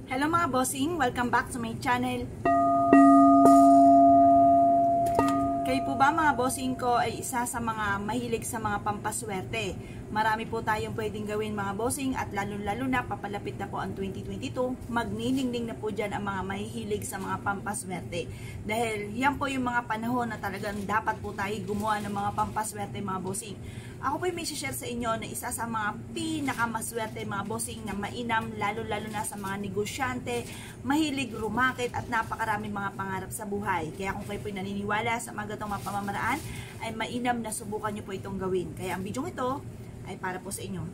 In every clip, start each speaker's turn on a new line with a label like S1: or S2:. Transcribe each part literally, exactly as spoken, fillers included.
S1: Hello mga bossing, welcome back to my channel. Kayo po ba mga bossing ko ay isa sa mga mahilig sa mga pampaswerte? Marami po tayong pwedeng gawin mga bossing at lalo-lalo na papalapit na po ang twenty twenty-two, magniningning na po dyan ang mga mahihilig sa mga pampaswerte. Dahil yan po yung mga panahon na talagang dapat po tayo gumawa ng mga pampaswerte mga bossing. Ako po yung may share sa inyo na isa sa mga pinakamaswerte mga bossing na mainam lalo-lalo na sa mga negosyante, mahilig rumakit at napakarami mga pangarap sa buhay. Kaya kung kayo po yung naniniwala sa mga gatong mga pamamaraan, ay mainam na subukan nyo po itong gawin. Kaya ang video ito ay para po sa inyo.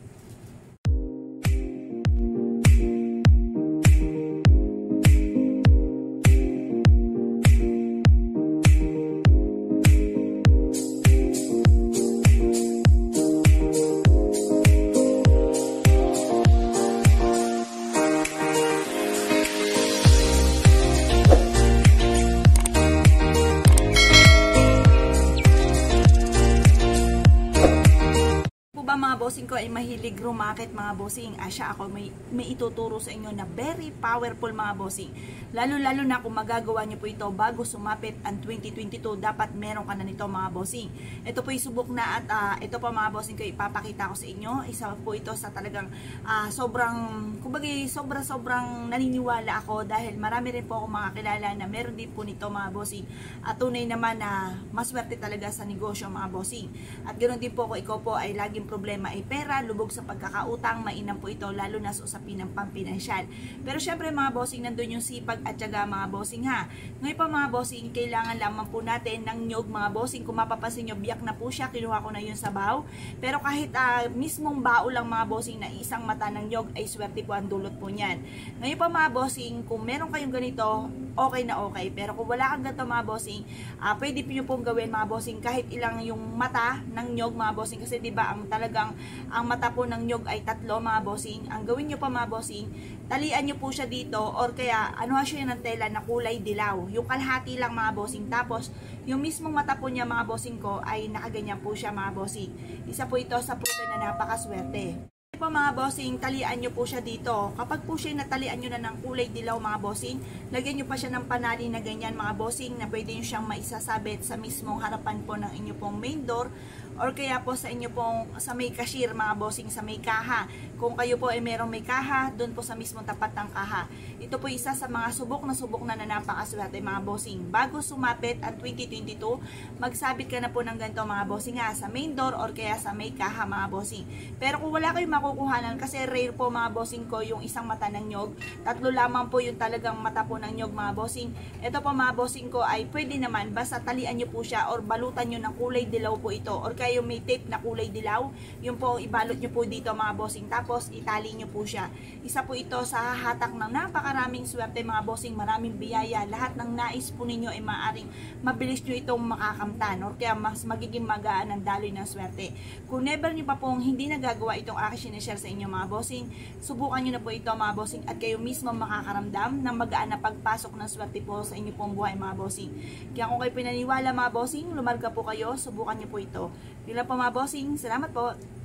S1: Mga bossing ko ay mahilig rumakit mga bossing. Asya ako may, may ituturo sa inyo na very powerful mga bossing. Lalo-lalo na kung magagawa nyo po ito bago sumapit ang twenty twenty-two, dapat meron ka na nito mga bossing. Ito po isubok na at uh, ito po mga bossing ko ipapakita ko sa inyo. Isa po ito sa talagang uh, sobrang, kumbaga sobra-sobrang naniniwala ako dahil marami rin po ako mga kilala na meron din po nito mga bossing. At tunay naman na maswerte talaga sa negosyo mga bossing. At ganoon din po ako, ikaw po ay laging problema ay pera, lubog sa pagkakautang, mainam po ito lalo na sa usapin ng pampinansyal. Pero syempre mga bossing, nandun yung sipag at syaga mga bossing ha. Ngayon pa mga bossing, kailangan lamang po natin ng nyog mga bossing. Kung mapapansin nyo, biyak na po siya, kinuha ko na yun sa baw. Pero kahit uh, mismong bao lang mga bossing na isang mata ng nyog ay swerte po ang dulot po niyan. Ngayon pa mga bossing, kung meron kayong ganito, okay na okay. Pero kung wala kang ganito mga bossing, uh, pwede nyo pong gawin mga bossing kahit ilang yung mata ng nyog mga bossing. Kasi diba ang talagang ang mata po ng nyog ay tatlo mga bossing. Ang gawin nyo pa mga bossing, talian nyo po siya dito or kaya ano siya ng tela na kulay dilaw. Yung kalahati lang mga bossing. Tapos yung mismong mata po niya mga bossing ko ay nakaganyan po siya mga bossing. Isa po ito sa pruta na napakaswerte. Po mga bossing, talian nyo po siya dito. Kapag po siya natalian nyo na ng kulay dilaw mga bossing, lagyan nyo pa siya ng panali na ganyan mga bossing na pwede nyo siyang maisasabit sa mismong harapan po ng inyo pong main door or kaya po sa inyo pong sa may cashier mga bossing, sa may kaha. Kung kayo po ay merong may kaha, doon po sa mismong tapat ng kaha. Ito po isa sa mga subok na subok na na napakaswerte mga bossing. Bago sumapit ang twenty twenty-two, magsabit ka na po ng ganito mga bossing ha, sa main door or kaya sa may kaha mga bossing. Pero kung wala kayong makukuhanan, kasi rare po mga bossing ko yung isang mata ng nyog, tatlo lamang po yung talagang mata po ng nyog mga bossing. Ito po mga bossing ko ay pwede naman, basta talian nyo po siya or balutan nyo ng kulay dilaw po ito or kaya yung may tape na kulay dilaw, yung po ibalot nyo po dito mga bossing, tapos itali nyo po siya. Isa po ito sa hatak ng napakaraming swerte mga bossing, maraming biyaya, lahat ng nais po ninyo ay maaring mabilis nyo itong makakamtan or kaya mas magiging magaan ang daloy ng swerte. Kung never nyo pa pong hindi nagagawa itong aking sinishare sa inyo mga bossing, subukan nyo na po ito mga bossing at kayo mismo makakaramdam ng magaan na pagpasok ng swerte po sa inyo pong buhay mga bossing. Kaya kung kayo pinaniwala mga bossing, lumarga po kayo, subukan nyo po ito. Bila po mga bossing, salamat po.